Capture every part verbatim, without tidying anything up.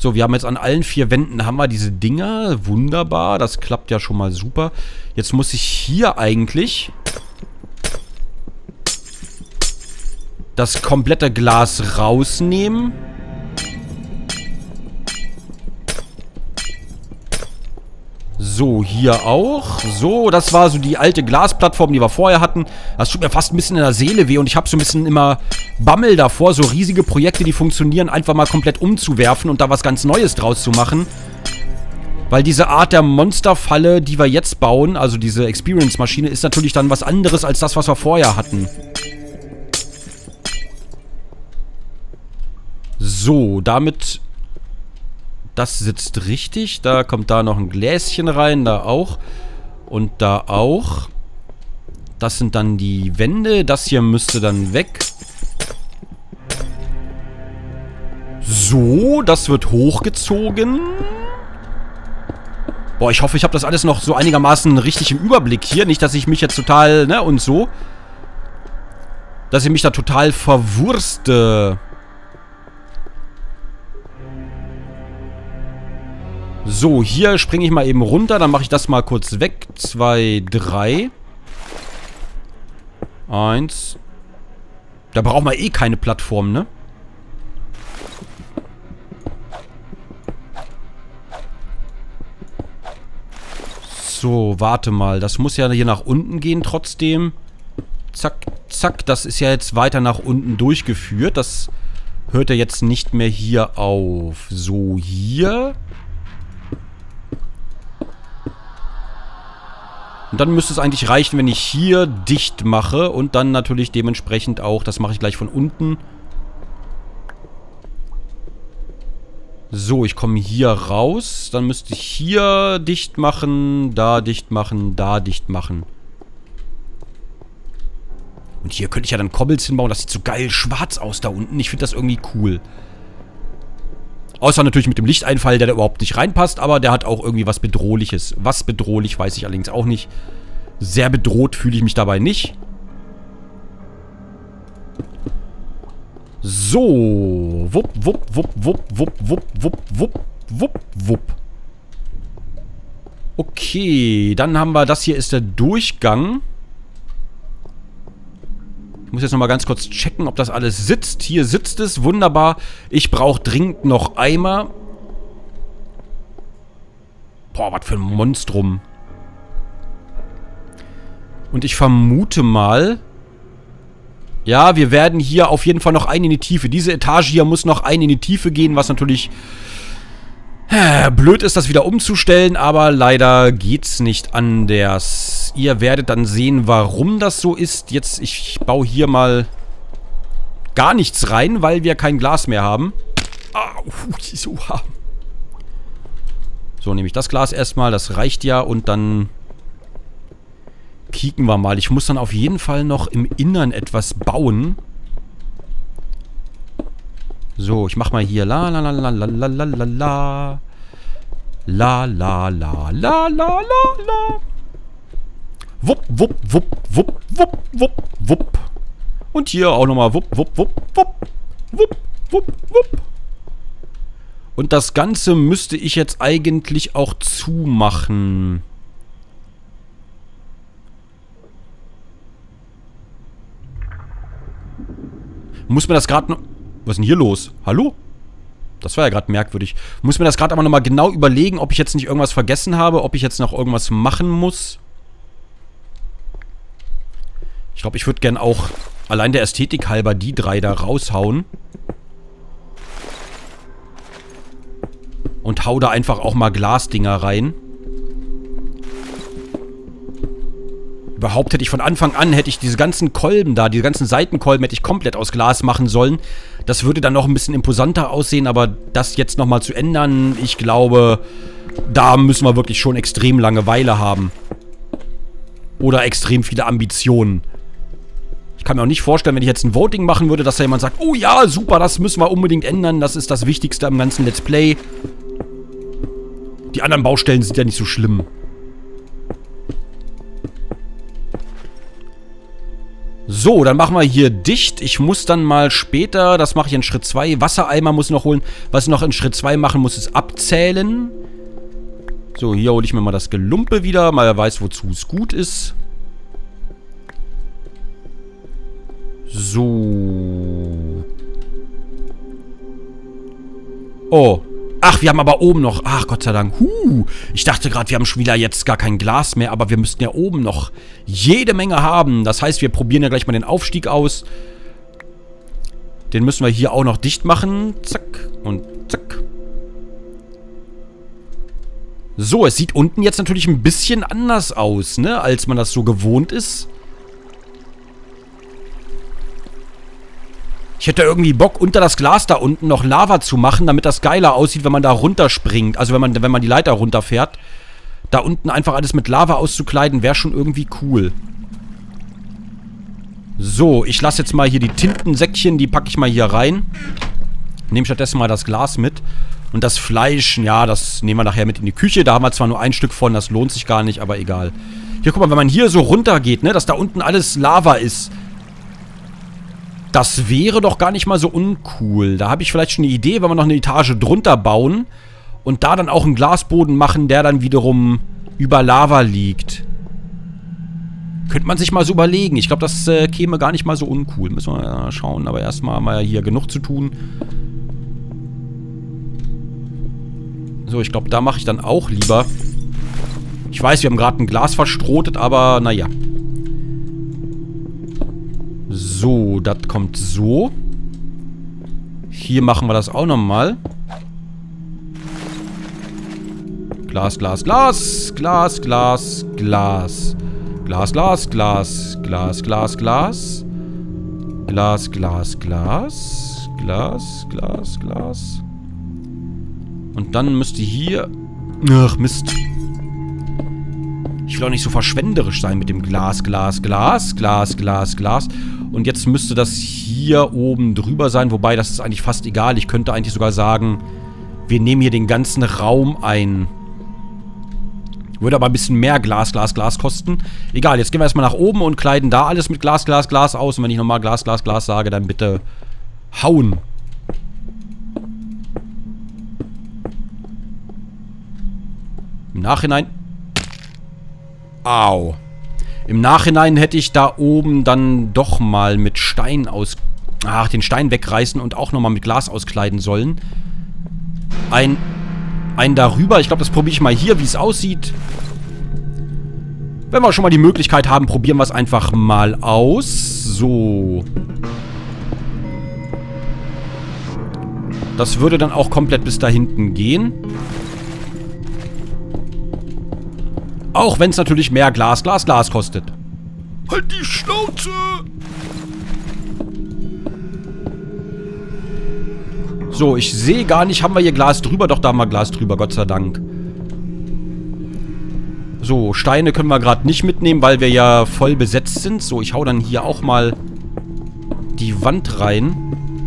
So, wir haben jetzt an allen vier Wänden haben wir diese Dinger. Wunderbar, das klappt ja schon mal super. Jetzt muss ich hier eigentlich das komplette Glas rausnehmen. So, hier auch. So, das war so die alte Glasplattform, die wir vorher hatten. Das tut mir fast ein bisschen in der Seele weh und ich habe so ein bisschen immer Bammel davor, so riesige Projekte, die funktionieren, einfach mal komplett umzuwerfen und da was ganz Neues draus zu machen. Weil diese Art der Monsterfalle, die wir jetzt bauen, also diese Experience-Maschine, ist natürlich dann was anderes als das, was wir vorher hatten. So, damit... Das sitzt richtig. Da kommt da noch ein Gläschen rein. Da auch. Und da auch. Das sind dann die Wände. Das hier müsste dann weg. So, das wird hochgezogen. Boah, ich hoffe, ich habe das alles noch so einigermaßen richtig im Überblick hier. Nicht, dass ich mich jetzt total, ne, und so. Dass ich mich da total verwurste. So, hier springe ich mal eben runter. Dann mache ich das mal kurz weg. Zwei, drei. Eins. Da brauchen wir eh keine Plattform, ne? So, warte mal. Das muss ja hier nach unten gehen trotzdem. Zack, zack. Das ist ja jetzt weiter nach unten durchgeführt. Das hört ja jetzt nicht mehr hier auf. So, hier... Und dann müsste es eigentlich reichen, wenn ich hier dicht mache und dann natürlich dementsprechend auch, das mache ich gleich von unten. So, ich komme hier raus, dann müsste ich hier dicht machen, da dicht machen, da dicht machen. Und hier könnte ich ja dann Cobbles hinbauen, das sieht so geil schwarz aus da unten, ich finde das irgendwie cool. Außer natürlich mit dem Lichteinfall, der da überhaupt nicht reinpasst, aber der hat auch irgendwie was Bedrohliches. Was bedrohlich, weiß ich allerdings auch nicht. Sehr bedroht fühle ich mich dabei nicht. So. Wupp, wupp, wupp, wupp, wupp, wupp, wupp, wupp, wupp, wupp. Okay, dann haben wir, das hier ist der Durchgang. Ich muss jetzt nochmal ganz kurz checken, ob das alles sitzt. Hier sitzt es, wunderbar. Ich brauche dringend noch Eimer. Boah, was für ein Monstrum. Und ich vermute mal... Ja, wir werden hier auf jeden Fall noch einen in die Tiefe. Diese Etage hier muss noch einen in die Tiefe gehen, was natürlich... Äh, blöd ist, das wieder umzustellen, aber leider geht's nicht anders. Ihr werdet dann sehen, warum das so ist. Jetzt, ich baue hier mal gar nichts rein, weil wir kein Glas mehr haben. Ah, so, so, nehme ich das Glas erstmal, das reicht ja und dann kicken wir mal. Ich muss dann auf jeden Fall noch im Innern etwas bauen. So, ich mach mal hier la la la la la la la la la la la la la la la. Wupp, wupp, wupp, wupp, wupp, wupp, wupp. Und hier auch nochmal wupp, wupp, wupp, wupp, wupp, wupp, wupp. Und das Ganze müsste ich jetzt eigentlich auch zumachen. Muss mir das gerade noch... Was ist denn hier los? Hallo? Das war ja gerade merkwürdig. Muss mir das gerade aber nochmal genau überlegen, ob ich jetzt nicht irgendwas vergessen habe, ob ich jetzt noch irgendwas machen muss. Ich glaube, ich würde gern auch allein der Ästhetik halber die drei da raushauen. Und hau da einfach auch mal Glasdinger rein. Überhaupt hätte ich von Anfang an, hätte ich diese ganzen Kolben da, diese ganzen Seitenkolben hätte ich komplett aus Glas machen sollen. Das würde dann noch ein bisschen imposanter aussehen, aber das jetzt nochmal zu ändern, ich glaube, da müssen wir wirklich schon extrem Langeweile haben. Oder extrem viele Ambitionen. Ich kann mir auch nicht vorstellen, wenn ich jetzt ein Voting machen würde, dass da jemand sagt, oh ja, super, das müssen wir unbedingt ändern, das ist das Wichtigste am ganzen Let's Play. Die anderen Baustellen sind ja nicht so schlimm. So, dann machen wir hier dicht. Ich muss dann mal später, das mache ich in Schritt zwei, Wassereimer muss ich noch holen. Was ich noch in Schritt zwei machen muss, ist abzählen. So, hier hole ich mir mal das Gelumpe wieder, mal wer weiß, wozu es gut ist. So. Oh. Ach, wir haben aber oben noch... Ach, Gott sei Dank. Huh. Ich dachte gerade, wir haben schon wieder jetzt gar kein Glas mehr, aber wir müssten ja oben noch jede Menge haben. Das heißt, wir probieren ja gleich mal den Aufstieg aus. Den müssen wir hier auch noch dicht machen. Zack und zack. So, es sieht unten jetzt natürlich ein bisschen anders aus, ne? Als man das so gewohnt ist. Ich hätte irgendwie Bock, unter das Glas da unten noch Lava zu machen, damit das geiler aussieht, wenn man da runterspringt. Also wenn man, wenn man die Leiter runterfährt. Da unten einfach alles mit Lava auszukleiden, wäre schon irgendwie cool. So, ich lasse jetzt mal hier die Tintensäckchen, die packe ich mal hier rein. Nehme stattdessen mal das Glas mit. Und das Fleisch, ja, das nehmen wir nachher mit in die Küche. Da haben wir zwar nur ein Stück von, das lohnt sich gar nicht, aber egal. Hier, guck mal, wenn man hier so runter geht, ne, dass da unten alles Lava ist. Das wäre doch gar nicht mal so uncool. Da habe ich vielleicht schon eine Idee, wenn wir noch eine Etage drunter bauen und da dann auch einen Glasboden machen, der dann wiederum über Lava liegt. Könnte man sich mal so überlegen. Ich glaube, das äh, käme gar nicht mal so uncool. Müssen wir mal schauen. Aber erstmal haben wir ja hier genug zu tun. So, ich glaube, da mache ich dann auch lieber. Ich weiß, wir haben gerade ein Glas verstrotet, aber naja. So, das kommt so. Hier machen wir das auch nochmal. Glas, Glas, Glas. Glas, Glas, Glas. Glas, Glas, Glas. Glas, Glas, Glas. Glas, Glas, Glas. Glas, Glas, Glas. Und dann müsste hier... Ach, Mist. Ich will auch nicht so verschwenderisch sein mit dem Glas, Glas, Glas, Glas, Glas, Glas. Und jetzt müsste das hier oben drüber sein. Wobei, das ist eigentlich fast egal. Ich könnte eigentlich sogar sagen, wir nehmen hier den ganzen Raum ein. Würde aber ein bisschen mehr Glas, Glas, Glas kosten. Egal, jetzt gehen wir erstmal nach oben und kleiden da alles mit Glas, Glas, Glas aus. Und wenn ich nochmal Glas, Glas, Glas sage, dann bitte hauen. Im Nachhinein... Au. Im Nachhinein hätte ich da oben dann doch mal mit Stein aus... Ach, den Stein wegreißen und auch nochmal mit Glas auskleiden sollen. Ein... Ein darüber. Ich glaube, das probiere ich mal hier, wie es aussieht. Wenn wir schon mal die Möglichkeit haben, probieren wir es einfach mal aus. So. Das würde dann auch komplett bis da hinten gehen. Auch wenn es natürlich mehr Glas, Glas, Glas kostet. Halt die Schnauze! So, ich sehe gar nicht, haben wir hier Glas drüber? Doch, da haben wir Glas drüber, Gott sei Dank. So, Steine können wir gerade nicht mitnehmen, weil wir ja voll besetzt sind. So, ich hau dann hier auch mal die Wand rein.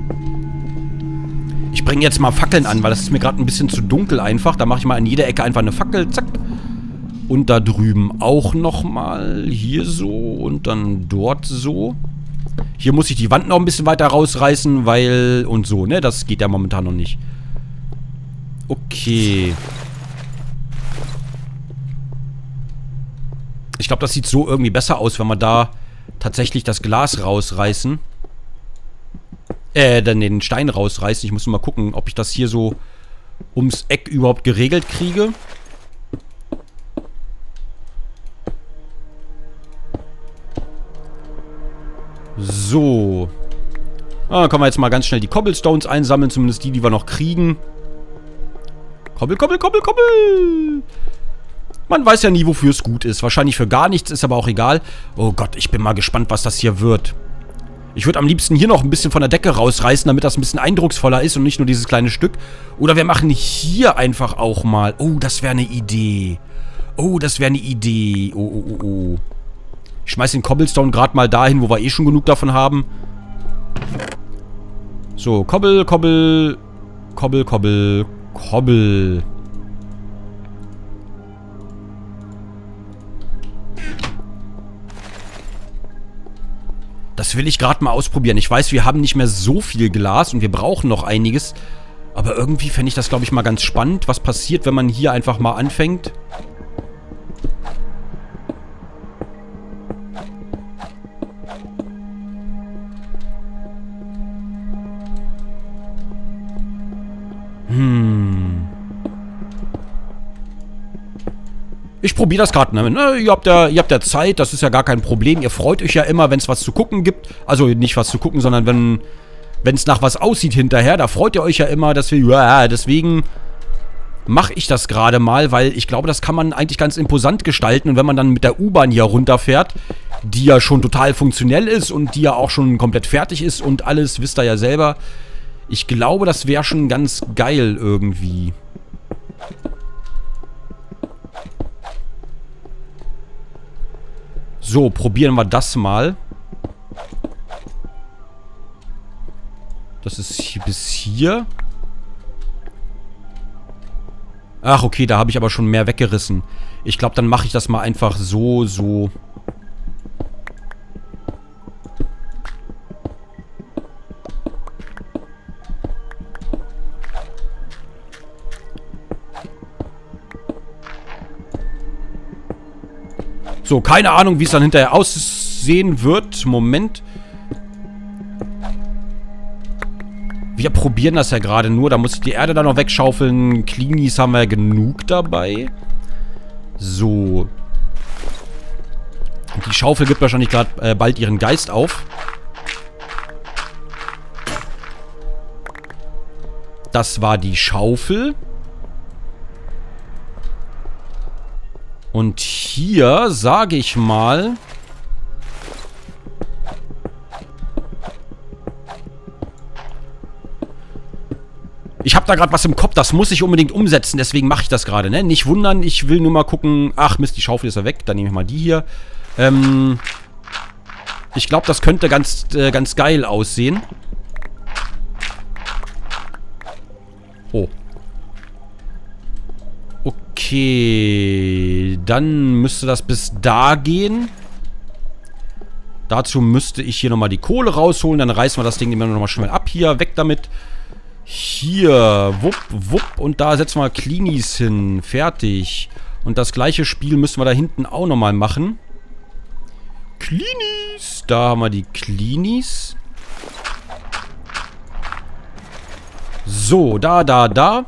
Ich bringe jetzt mal Fackeln an, weil das ist mir gerade ein bisschen zu dunkel einfach. Da mache ich mal an jeder Ecke einfach eine Fackel, zack. Und da drüben auch nochmal. Hier so und dann dort so. Hier muss ich die Wand noch ein bisschen weiter rausreißen, weil... Und so, ne? Das geht ja momentan noch nicht. Okay. Ich glaube, das sieht so irgendwie besser aus, wenn wir da tatsächlich das Glas rausreißen. Äh, dann den Stein rausreißen. Ich muss mal gucken, ob ich das hier so ums Eck überhaupt geregelt kriege. So. Ah, dann können wir jetzt mal ganz schnell die Cobblestones einsammeln. Zumindest die, die wir noch kriegen. Kobbel, kobbel, kobbel, kobbel. Man weiß ja nie, wofür es gut ist. Wahrscheinlich für gar nichts, ist aber auch egal. Oh Gott, ich bin mal gespannt, was das hier wird. Ich würde am liebsten hier noch ein bisschen von der Decke rausreißen, damit das ein bisschen eindrucksvoller ist und nicht nur dieses kleine Stück. Oder wir machen hier einfach auch mal... Oh, das wäre eine Idee. Oh, das wäre eine Idee. Oh, oh, oh, oh. Ich schmeiß den Cobblestone gerade mal dahin, wo wir eh schon genug davon haben. So, Kobbel, Kobbel, Kobbel, Kobbel, Kobbel. Das will ich gerade mal ausprobieren. Ich weiß, wir haben nicht mehr so viel Glas und wir brauchen noch einiges. Aber irgendwie fände ich das, glaube ich, mal ganz spannend. Was passiert, wenn man hier einfach mal anfängt? Hm. Ich probiere das gerade. Ne? Ihr habt ja, ihr habt ja Zeit, das ist ja gar kein Problem. Ihr freut euch ja immer, wenn es was zu gucken gibt. Also nicht was zu gucken, sondern wenn wenn es nach was aussieht hinterher. Da freut ihr euch ja immer, dass wir... Ja, deswegen mache ich das gerade mal, weil ich glaube, das kann man eigentlich ganz imposant gestalten. Und wenn man dann mit der U-Bahn hier runterfährt, die ja schon total funktionell ist und die ja auch schon komplett fertig ist und alles, wisst ihr ja selber. Ich glaube, das wäre schon ganz geil irgendwie. So, probieren wir das mal. Das ist hier bis hier. Ach, okay, da habe ich aber schon mehr weggerissen. Ich glaube, dann mache ich das mal einfach so, so. So, keine Ahnung, wie es dann hinterher aussehen wird. Moment. Wir probieren das ja gerade nur. Da muss ich die Erde dann noch wegschaufeln. Cleanies haben wir ja genug dabei. So. Die Schaufel gibt wahrscheinlich gerade äh, bald ihren Geist auf. Das war die Schaufel. Und hier, sage ich mal... Ich habe da gerade was im Kopf, das muss ich unbedingt umsetzen, deswegen mache ich das gerade, ne? Nicht wundern, ich will nur mal gucken... Ach Mist, die Schaufel ist ja weg, dann nehme ich mal die hier. Ähm... Ich glaube, das könnte ganz, äh, ganz geil aussehen. Oh. Okay, dann müsste das bis da gehen. Dazu müsste ich hier nochmal die Kohle rausholen. Dann reißen wir das Ding immer nochmal schnell ab. Hier, weg damit. Hier, wupp, wupp. Und da setzen wir Cleanies hin. Fertig. Und das gleiche Spiel müssen wir da hinten auch nochmal machen. Cleanies. Da haben wir die Cleanies. So, da, da, da.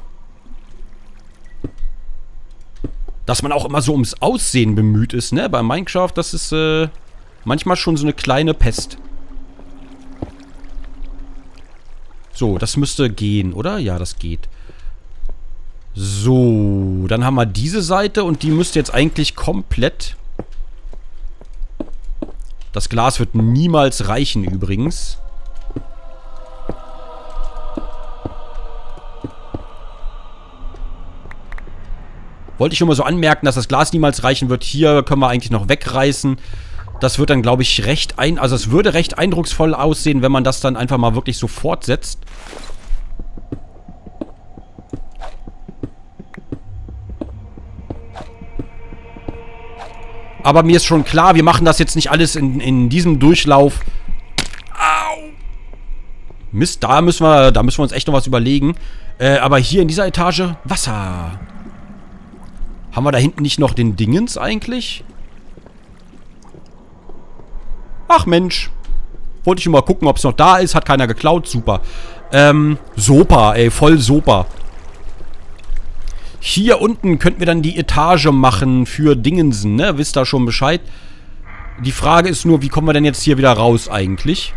Dass man auch immer so ums Aussehen bemüht ist, ne? Bei Minecraft, das ist äh, manchmal schon so eine kleine Pest. So, das müsste gehen, oder? Ja, das geht. So, dann haben wir diese Seite und die müsste jetzt eigentlich komplett... Das Glas wird niemals reichen übrigens. Wollte ich nur mal so anmerken, dass das Glas niemals reichen wird. Hier können wir eigentlich noch wegreißen. Das wird dann, glaube ich, recht ein... Also es würde recht eindrucksvoll aussehen, wenn man das dann einfach mal wirklich so fortsetzt. Aber mir ist schon klar, wir machen das jetzt nicht alles in, in diesem Durchlauf. Au! Mist, da müssen wir, da müssen wir uns echt noch was überlegen. Äh, aber hier in dieser Etage Wasser. Haben wir da hinten nicht noch den Dingens eigentlich? Ach Mensch. Wollte ich nur mal gucken, ob es noch da ist. Hat keiner geklaut. Super. Ähm, super, ey. Voll super. Hier unten könnten wir dann die Etage machen für Dingensen, ne? Wisst ihr schon Bescheid? Die Frage ist nur, wie kommen wir denn jetzt hier wieder raus eigentlich?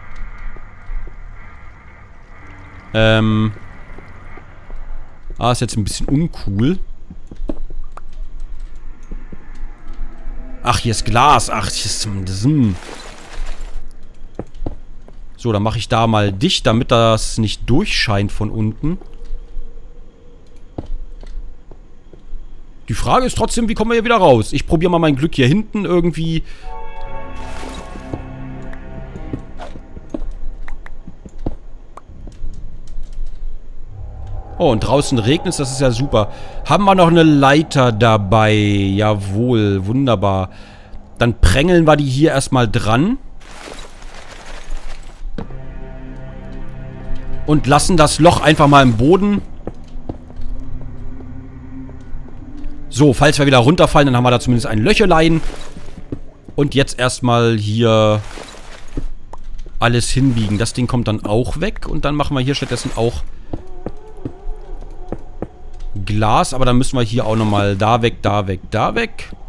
Ähm. Ah, ist jetzt ein bisschen uncool. Ach, hier ist Glas. Ach, hier ist... So, dann mache ich da mal dicht, damit das nicht durchscheint von unten. Die Frage ist trotzdem, wie kommen wir hier wieder raus? Ich probiere mal mein Glück hier hinten irgendwie. Oh, und draußen regnet es, das ist ja super. Haben wir noch eine Leiter dabei? Jawohl, wunderbar. Dann prängeln wir die hier erstmal dran. Und lassen das Loch einfach mal im Boden. So, falls wir wieder runterfallen, dann haben wir da zumindest ein Löchelein. Und jetzt erstmal hier alles hinbiegen. Das Ding kommt dann auch weg. Und dann machen wir hier stattdessen auch Glas. Aber dann müssen wir hier auch nochmal da weg, da weg, da weg.